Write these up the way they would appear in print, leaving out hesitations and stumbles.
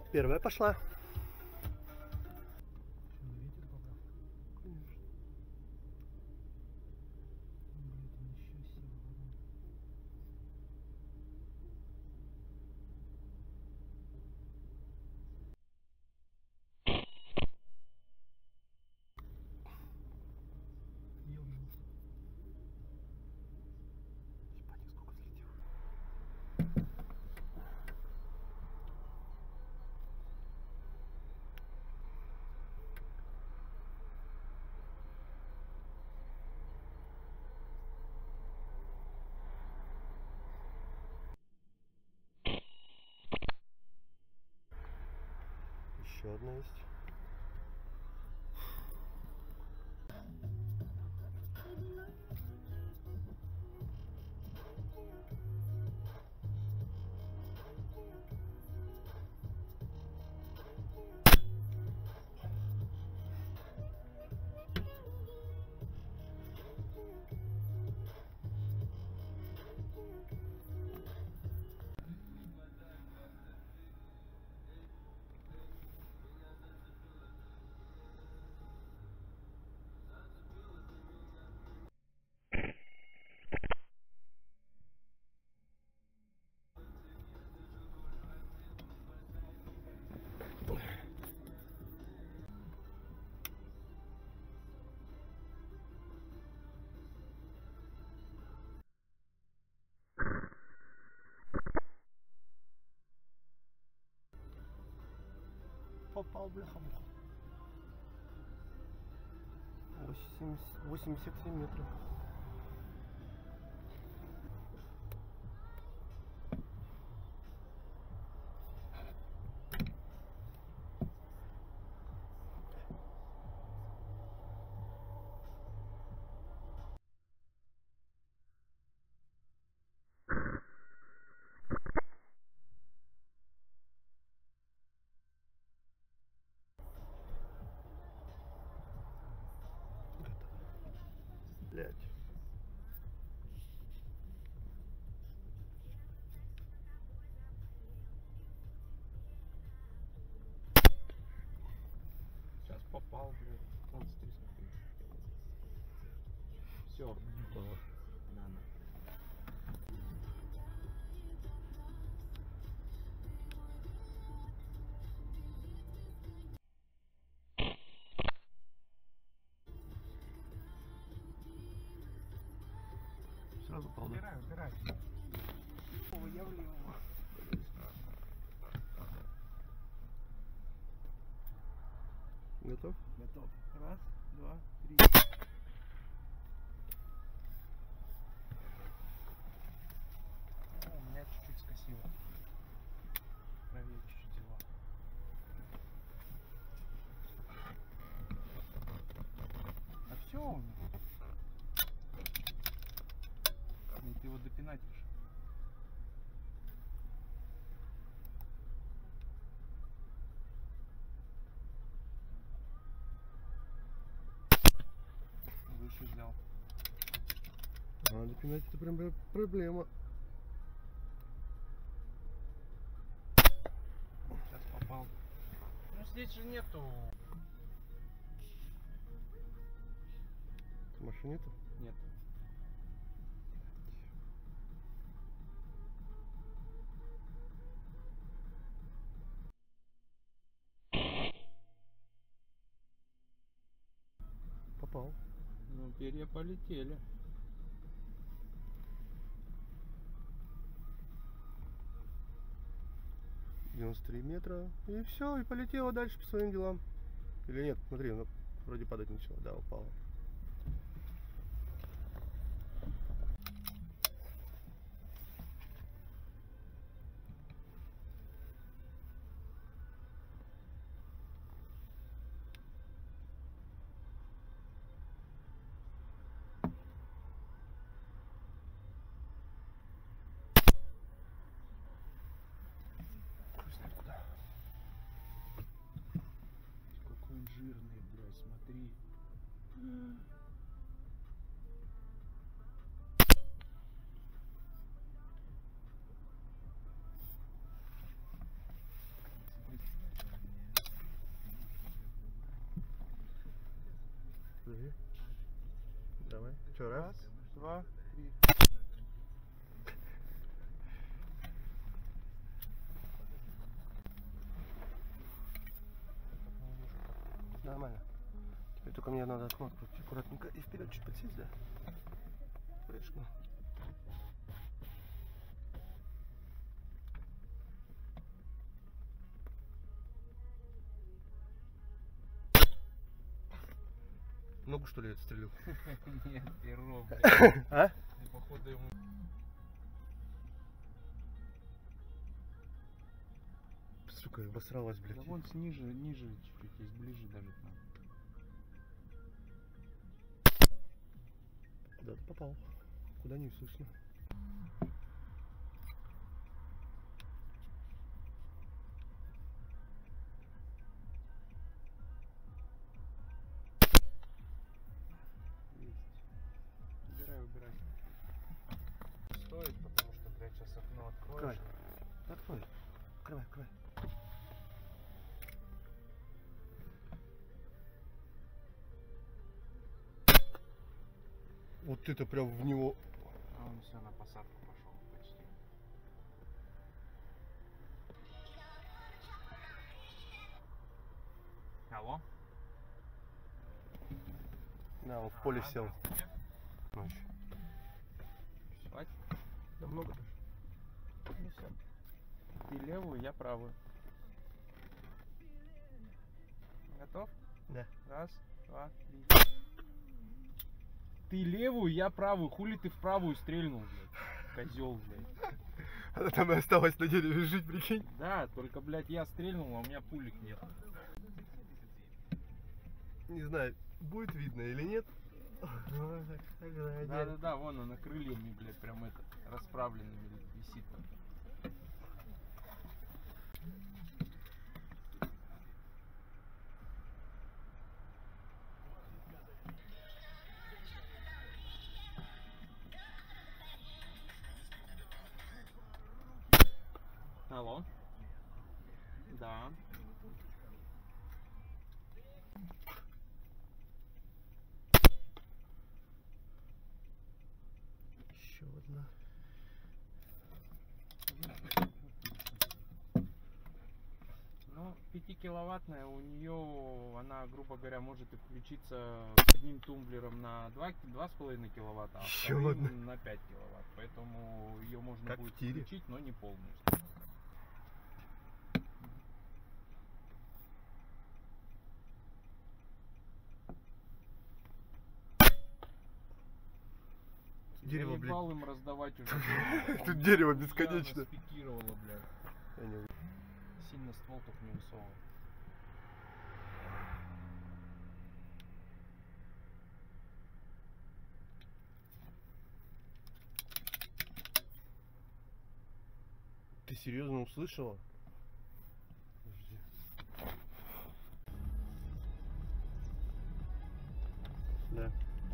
Первая пошла. Еще одна есть. Попал, бляха-муха. 87 метров. Блять. Сейчас попал, блядь. Он все, было. Надо. Сразу пал, да? Убирай. Я влево. Готов? Готов. Раз, два, три. У меня чуть-чуть скосило. Правее чуть-чуть его. А все у меня. И ты его допинать решил. Выше взял. Надо пинать, это прям проблема. Сейчас попал. Ну здесь же нету. Машины нету? Нет. Попал. Ну перья полетели. $93 метра. И все, и полетела дальше по своим делам. Или нет, смотри, она вроде падать начала. Да, упала. Какой он жирный, блядь, смотри. Говори. Давай. Че, раз? 2, 3. Нормально. Теперь только мне надо окно открыть аккуратненько и вперед чуть подсесть, да? Прыжку. Ногу что ли отстрелил? Нет, перо, блядь. А? И походу ему... Сука, обосралась, блядь. Да вон ниже чуть-чуть, есть ближе даже к нам. Да, попал. Куда не слышно. Есть. Убирай. Стоит, потому что, блядь, сейчас окно откроешь. Открой. Открывай. Вот это прям в него. А он все на посадку пошел почти. Алло? Да, он в поле сел. Ночь. Спать? Да много даже. Ну все. Ты левую, я правую. Готов? Да. Раз, два, три. Ты левую, я правую. Хули ты в правую стрельнул, блядь? Козел, блядь. Она там и осталась на дереве жить, прикинь. Да, только, блядь, я стрельнул, а у меня пулек нет. Не знаю, будет видно или нет. Да, вон она крыльями, блядь, прям это, расправленными висит там. Алло? Да. Еще одна. Ну, 5-киловаттная, у нее, она, грубо говоря, может и включиться с одним тумблером на 2,5 киловатта, а Еще вторым одна. на 5 киловатт. Поэтому ее можно Как будет в тире. включить, но не полностью. Дерево, Я блядь. ебал им раздавать уже. Тут дерево Она бесконечно. спикировала, блядь. Я не увидел. Сильно ствол только не высовывал. Ты серьезно услышала? Подожди. Да.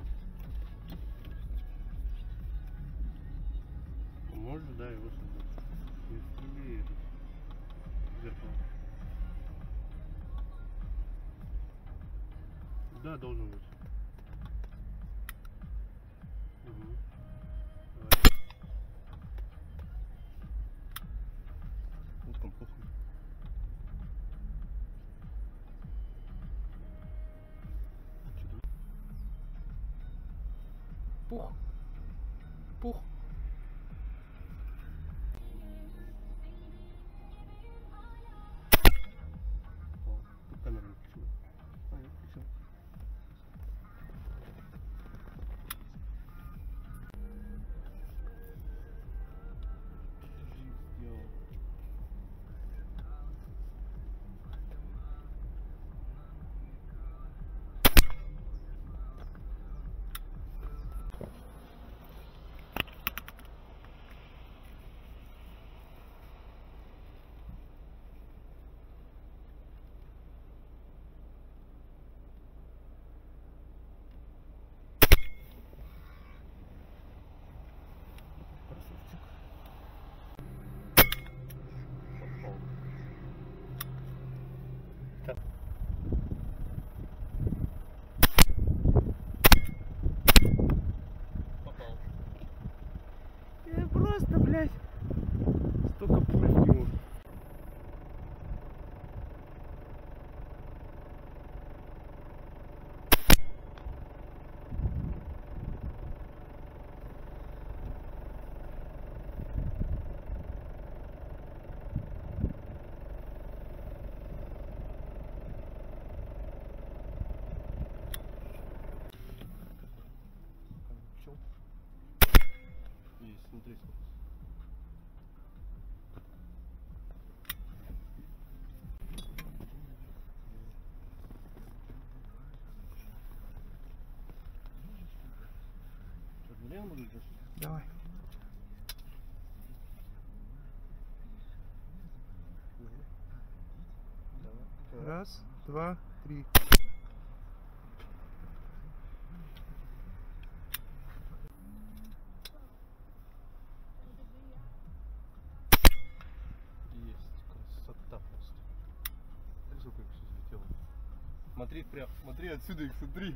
Можешь, да, его создать. Или этот зеркало. Да, должен быть. Угу. Давай. Вот там похуй. Пух. Пух. Тут камера не включена. А, я включил. Жив сделал. Смотри, сколько. Что, Гуляем будешь? Давай. Давай. Раз, два, три. Есть, красота просто. Смотри, сколько их все взлетело. Смотри, прям, смотри отсюда их, смотри.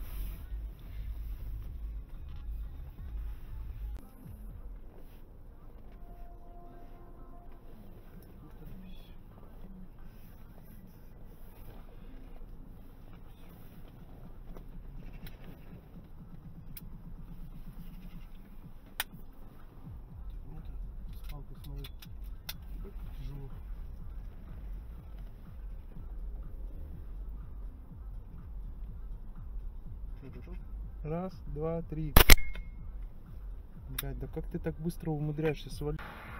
С палкой смотри. Как тяжело. Что, готов? Раз, два, три. Блядь, да как ты так быстро умудряешься свалить?